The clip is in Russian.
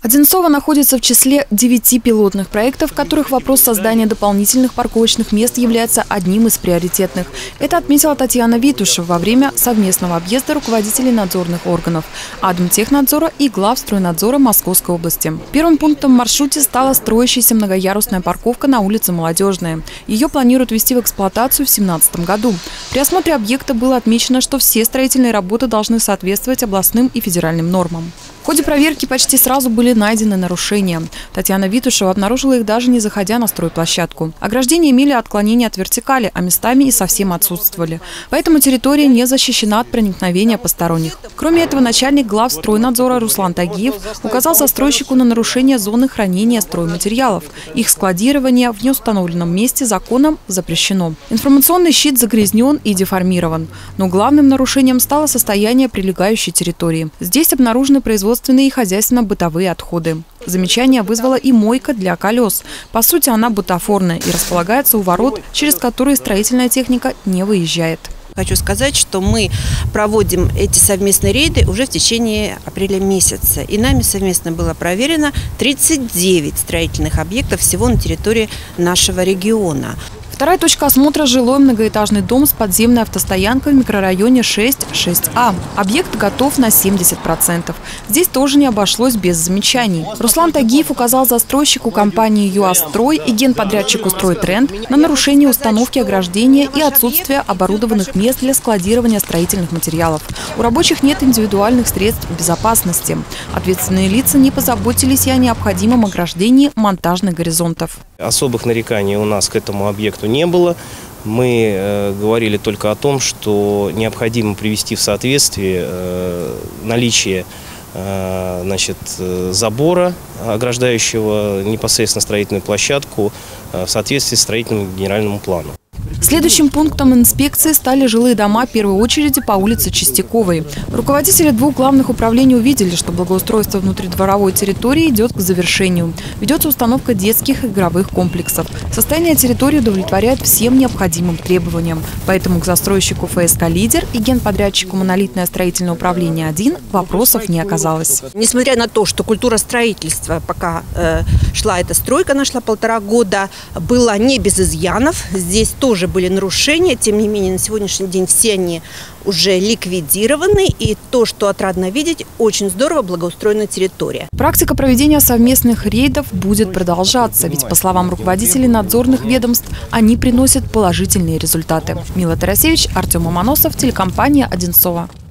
Одинцово находится в числе 9 пилотных проектов, в которых вопрос создания дополнительных парковочных мест является одним из приоритетных. Это отметила Татьяна Витушева во время совместного объезда руководителей надзорных органов Адмтехнадзора и Главстройнадзора Московской области. Первым пунктом в маршруте стала строящаяся многоярусная парковка на улице Молодежная. Ее планируют ввести в эксплуатацию в 2017 году. При осмотре объекта было отмечено, что все строительные работы должны соответствовать областным и федеральным нормам. В ходе проверки почти сразу были найдены нарушения. Татьяна Витушева обнаружила их, даже не заходя на стройплощадку. Ограждения имели отклонение от вертикали, а местами и совсем отсутствовали. Поэтому территория не защищена от проникновения посторонних. Кроме этого, начальник Главстройнадзора Руслан Тагиев указал застройщику на нарушение зоны хранения стройматериалов. Их складирование в неустановленном месте законом запрещено. Информационный щит загрязнен и деформирован. Но главным нарушением стало состояние прилегающей территории. Здесь обнаружены производственные и хозяйственно-бытовые отходы. Замечание вызвала и мойка для колес. По сути, она бутафорная и располагается у ворот, через которые строительная техника не выезжает. Хочу сказать, что мы проводим эти совместные рейды уже в течение апреля месяца. И нами совместно было проверено 39 строительных объектов всего на территории нашего региона. Вторая точка осмотра – жилой многоэтажный дом с подземной автостоянкой в микрорайоне 6А. Объект готов на 70%. Здесь тоже не обошлось без замечаний. Руслан Тагиев указал застройщику компании «ЮАСтрой» и генподрядчику «Стройтренд» на нарушение установки ограждения и отсутствие оборудованных мест для складирования строительных материалов. У рабочих нет индивидуальных средств безопасности. Ответственные лица не позаботились и о необходимом ограждении монтажных горизонтов. Особых нареканий у нас к этому объекту не было. Мы говорили только о том, что необходимо привести в соответствие наличие забора, ограждающего непосредственно строительную площадку, в соответствии с строительным генеральным планом. Следующим пунктом инспекции стали жилые дома в первой очереди по улице Чистяковой. Руководители двух главных управлений увидели, что благоустройство внутридворовой территории идет к завершению. Ведется установка детских игровых комплексов. Состояние территории удовлетворяет всем необходимым требованиям. Поэтому к застройщику ФСК «Лидер» и генподрядчику «Монолитное строительное управление 1» вопросов не оказалось. Несмотря на то, что культура строительства, пока шла эта стройка, она шла 1,5 года, была не без изъянов. Здесь тоже были нарушения, тем не менее на сегодняшний день все они уже ликвидированы, и то, что отрадно видеть, очень здорово благоустроена территория. Практика проведения совместных рейдов будет продолжаться, ведь, по словам руководителей надзорных ведомств, они приносят положительные результаты. Мила Тарасевич, Артем Амоносов, телекомпания «Одинцово».